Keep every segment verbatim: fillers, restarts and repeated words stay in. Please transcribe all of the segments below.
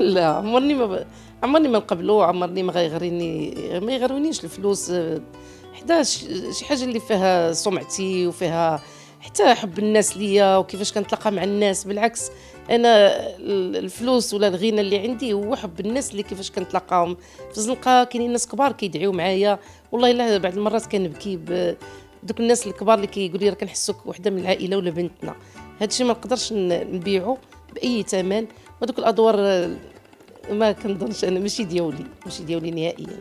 لا عمرني ما عمرني ما نقبلو، عمرني ما غيغريني ما يغرونيش الفلوس، حتى شي حاجه اللي فيها سمعتي وفيها حتى حب الناس ليا وكيفاش كنتلاقى مع الناس. بالعكس انا الفلوس ولا الغنى اللي عندي هو حب الناس، اللي كيفاش كنتلاقاهم في الزنقه. كاينين ناس كبار كيدعيو معايا، والله الا بعض المرات كنبكي بدوك الناس الكبار اللي كيقول لي راه كنحسوك وحده من العائله ولا بنتنا. هذا الشيء ما نقدرش نبيعه باي ثمن، ودوك الادوار ما كنظنش انا ماشي ديالي ماشي ديالي نهائيا.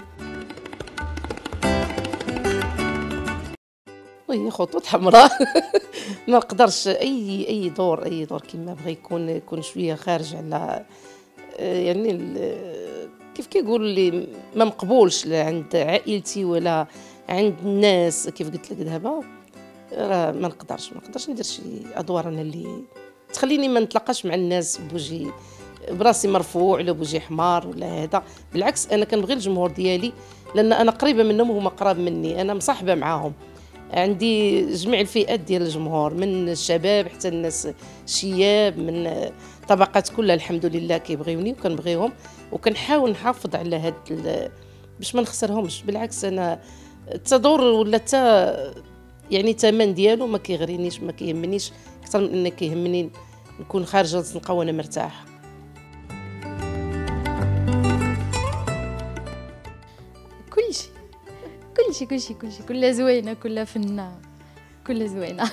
وهي خطوط حمراء ما نقدرش اي اي دور اي دور كما بغى يكون يكون شويه خارج على يعني كيف كيقولوا لي ما مقبولش لا عند عائلتي ولا عند الناس. كيف قلت لك دابا راه ما نقدرش ما نقدرش ندير شي ادوار انا اللي تخليني ما نتلاقاش مع الناس بوجهي براسي مرفوع ولا بوجهي حمار ولا هذا. بالعكس انا كنبغي الجمهور ديالي لان انا قريبه منهم وهما قراب مني، انا مصاحبه معاهم، عندي جميع الفئات ديال الجمهور من الشباب حتى الناس الشياب من طبقات كلها الحمد لله كيبغيوني وكنبغيهم، وكنحاول نحافظ على هاد باش ما نخسرهمش. بالعكس انا التدور ولا حتى يعني الثمن ديالو ما كيغرينيش ما كيهمنيش اكثر من ان كيهمني نكون خارجه الزنقه وانا مرتاحه. كلشي كلشي كلشي كلشي كلها زوينه، كلها فنه، كلها زوينه.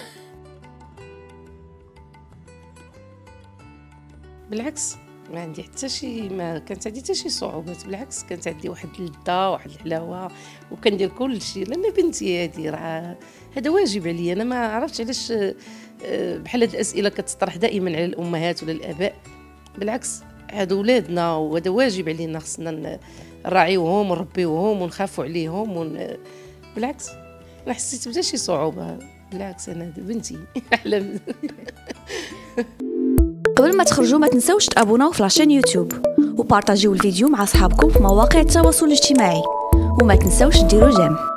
بالعكس ما عندي حتى شي ما كانت عندي حتى شي صعوبات، بالعكس كانت عندي واحد اللذه واحد الحلاوه وكندير كل شيء لان بنتي هذه راه هذا واجب عليا. انا ما عرفتش علاش بحال هاد الاسئله كتطرح دائما على الامهات ولا الاباء. بالعكس هادو ولادنا وهذا واجب علينا، خصنا نراعيوهم ونربيوهم ونخافوا عليهم ون... بالعكس ما حسيت بدا شي صعوبه، بالعكس انا بنتي احلى. قبل ما تخرجوا ما تنسوش تابوناو في لاشين يوتيوب وبارطاجيو الفيديو مع اصحابكم في مواقع التواصل الاجتماعي، وما تنسوش ديروا جيم.